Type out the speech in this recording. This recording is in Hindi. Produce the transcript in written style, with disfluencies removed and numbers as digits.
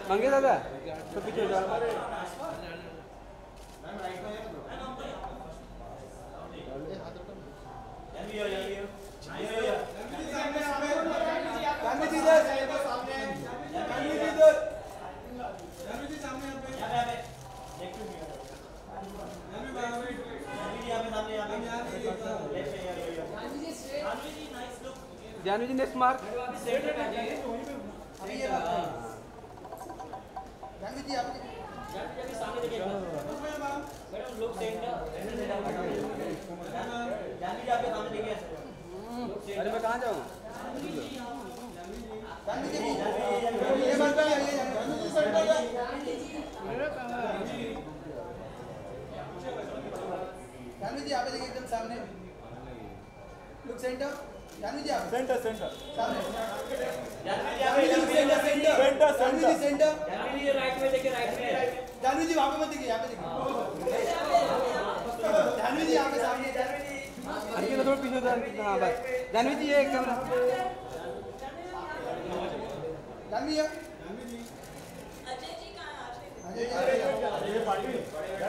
मंगे दादा तो पीछे हो जाओ। Janvi ji next mark. जानवी जी आप सामने देखिए मैडम लोग सेंटर जानवी जी आपके सामने देखिए। अरे मैं कहाँ जाऊँ? जानवी जी ये बात पे आइए जानवी जी सेंटर जानवी जी आप देखिए एकदम सामने लुक सेंटर जानवी जी आप सेंटर सेंटर सामने Janvi ji centre centre Janvi ji centre Janvi ji right में देखिए राइट में जानवी जी वहाँ पे मत देखिए यहाँ पे देखिए जानवी जी यहाँ पे सामने जानवी जी अरे थोड़ा पीछे हो। हाँ बस जानवी जी ये कैमरा। जानवी जी अजय जी कहाँ हैं? अजय जी